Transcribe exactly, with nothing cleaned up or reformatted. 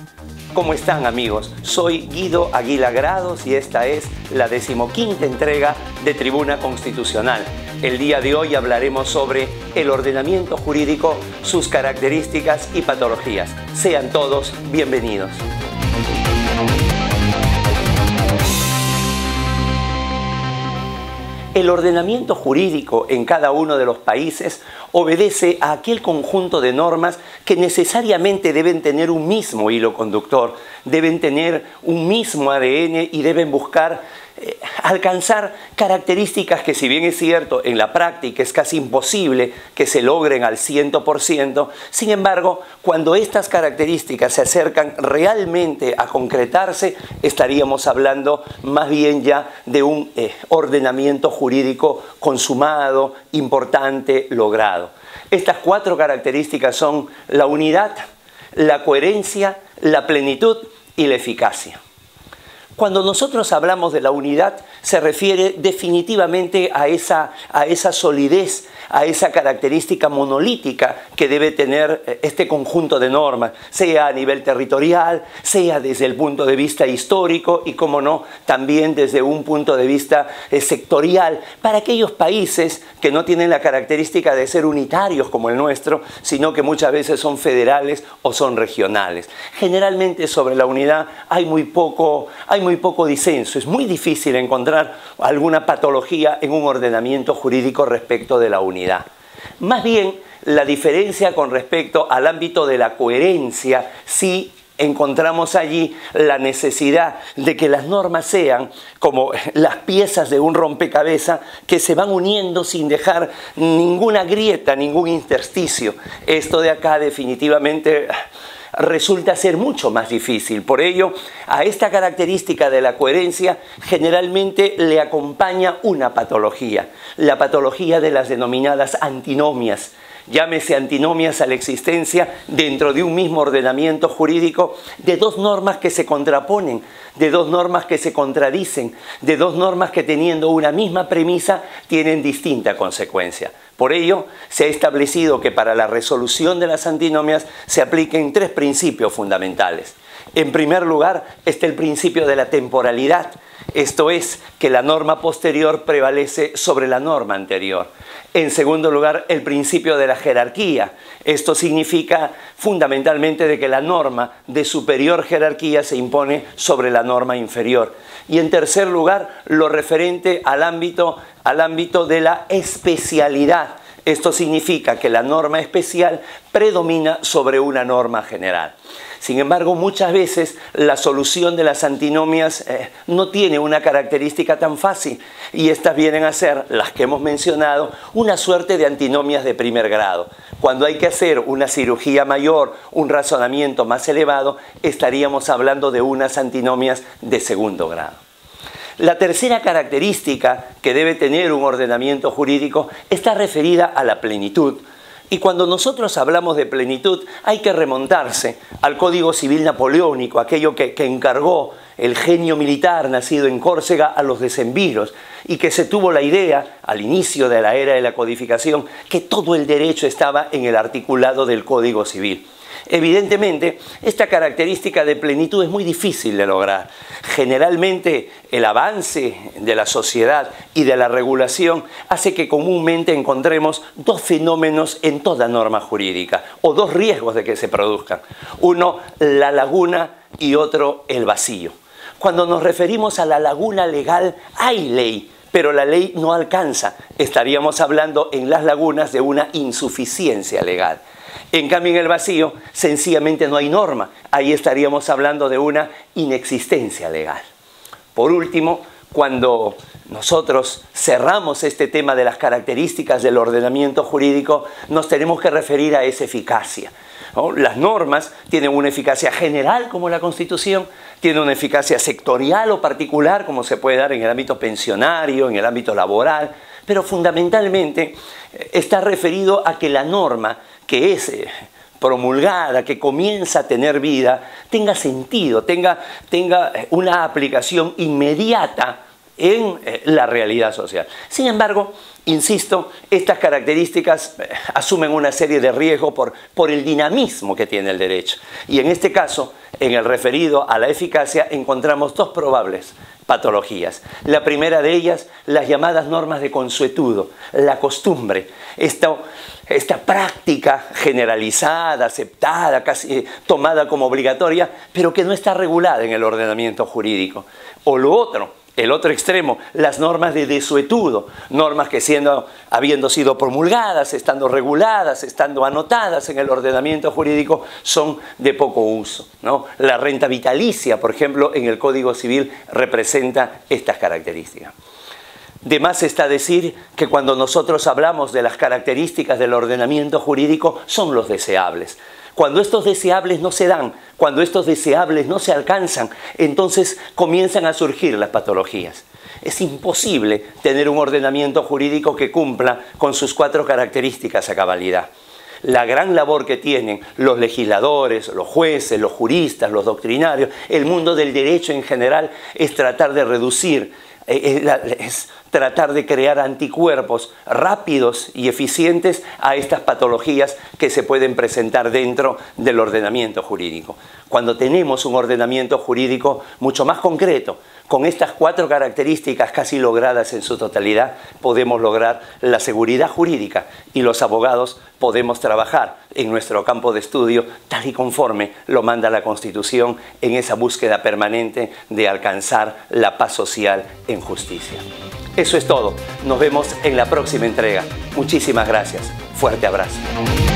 ¿Cómo están, amigos? Soy Guido Aguila Grados y esta es la decimoquinta entrega de Tribuna Constitucional. El día de hoy hablaremos sobre el ordenamiento jurídico, sus características y patologías. Sean todos bienvenidos. El ordenamiento jurídico en cada uno de los países obedece a aquel conjunto de normas que necesariamente deben tener un mismo hilo conductor, deben tener un mismo A D N y deben buscar eh, alcanzar características que, si bien es cierto, en la práctica es casi imposible que se logren al cien por ciento, sin embargo, cuando estas características se acercan realmente a concretarse, estaríamos hablando más bien ya de un eh, ordenamiento jurídico consumado, importante, logrado. Estas cuatro características son la unidad, la coherencia, la plenitud y la eficacia. Cuando nosotros hablamos de la unidad, se refiere definitivamente a esa, a esa solidez, a esa característica monolítica que debe tener este conjunto de normas, sea a nivel territorial, sea desde el punto de vista histórico y, como no, también desde un punto de vista eh, sectorial, para aquellos países que no tienen la característica de ser unitarios como el nuestro, sino que muchas veces son federales o son regionales. Generalmente sobre la unidad hay muy poco, hay muy poco disenso, es muy difícil encontrar alguna patología en un ordenamiento jurídico respecto de la unidad. Más bien, la diferencia con respecto al ámbito de la coherencia, sí encontramos allí la necesidad de que las normas sean como las piezas de un rompecabezas que se van uniendo sin dejar ninguna grieta, ningún intersticio. Esto de acá definitivamente resulta ser mucho más difícil. Por ello, a esta característica de la coherencia generalmente le acompaña una patología, la patología de las denominadas antinomias. Llámese antinomias a la existencia dentro de un mismo ordenamiento jurídico de dos normas que se contraponen, de dos normas que se contradicen, de dos normas que, teniendo una misma premisa, tienen distinta consecuencia. Por ello, se ha establecido que para la resolución de las antinomias se apliquen tres principios fundamentales. En primer lugar, está el principio de la temporalidad, esto es, que la norma posterior prevalece sobre la norma anterior. En segundo lugar, el principio de la jerarquía. Esto significa fundamentalmente de que la norma de superior jerarquía se impone sobre la norma inferior. Y en tercer lugar, lo referente al ámbito, al ámbito de la especialidad. Esto significa que la norma especial predomina sobre una norma general. Sin embargo, muchas veces la solución de las antinomias eh, no tiene una característica tan fácil y estas vienen a ser, las que hemos mencionado, una suerte de antinomias de primer grado. Cuando hay que hacer una cirugía mayor, un razonamiento más elevado, estaríamos hablando de unas antinomias de segundo grado. La tercera característica que debe tener un ordenamiento jurídico está referida a la plenitud. Y cuando nosotros hablamos de plenitud hay que remontarse al Código Civil Napoleónico, aquello que, que encargó el genio militar nacido en Córcega a los decemviros y que se tuvo la idea al inicio de la era de la codificación que todo el derecho estaba en el articulado del Código Civil. Evidentemente, esta característica de plenitud es muy difícil de lograr. Generalmente, el avance de la sociedad y de la regulación hace que comúnmente encontremos dos fenómenos en toda norma jurídica, o dos riesgos de que se produzcan. Uno, la laguna, y otro, el vacío. Cuando nos referimos a la laguna legal, hay ley, pero la ley no alcanza. Estaríamos hablando en las lagunas de una insuficiencia legal. En cambio, en el vacío, sencillamente no hay norma. Ahí estaríamos hablando de una inexistencia legal. Por último, cuando nosotros cerramos este tema de las características del ordenamiento jurídico, nos tenemos que referir a esa eficacia, ¿no? Las normas tienen una eficacia general, como la Constitución, tienen una eficacia sectorial o particular, como se puede dar en el ámbito pensionario, en el ámbito laboral, pero fundamentalmente está referido a que la norma que es promulgada, que comienza a tener vida, tenga sentido, tenga, tenga una aplicación inmediata en eh, la realidad social. Sin embargo, insisto, estas características eh, asumen una serie de riesgos por, por el dinamismo que tiene el derecho. Y en este caso, en el referido a la eficacia, encontramos dos probables patologías. La primera de ellas, las llamadas normas de consuetudo, la costumbre, esta, esta práctica generalizada, aceptada, casi eh, tomada como obligatoria, pero que no está regulada en el ordenamiento jurídico. O lo otro, el otro extremo, las normas de desuetudo, normas que siendo, habiendo sido promulgadas, estando reguladas, estando anotadas en el ordenamiento jurídico, son de poco uso, ¿no? La renta vitalicia, por ejemplo, en el Código Civil representa estas características. De más está decir que cuando nosotros hablamos de las características del ordenamiento jurídico, son los deseables. Cuando estos deseables no se dan, cuando estos deseables no se alcanzan, entonces comienzan a surgir las patologías. Es imposible tener un ordenamiento jurídico que cumpla con sus cuatro características a cabalidad. La gran labor que tienen los legisladores, los jueces, los juristas, los doctrinarios, el mundo del derecho en general, es tratar de reducir, es tratar de crear anticuerpos rápidos y eficientes a estas patologías que se pueden presentar dentro del ordenamiento jurídico. Cuando tenemos un ordenamiento jurídico mucho más concreto, con estas cuatro características casi logradas en su totalidad, podemos lograr la seguridad jurídica y los abogados podemos trabajar en nuestro campo de estudio tal y conforme lo manda la Constitución en esa búsqueda permanente de alcanzar la paz social en justicia. Eso es todo. Nos vemos en la próxima entrega. Muchísimas gracias. Fuerte abrazo.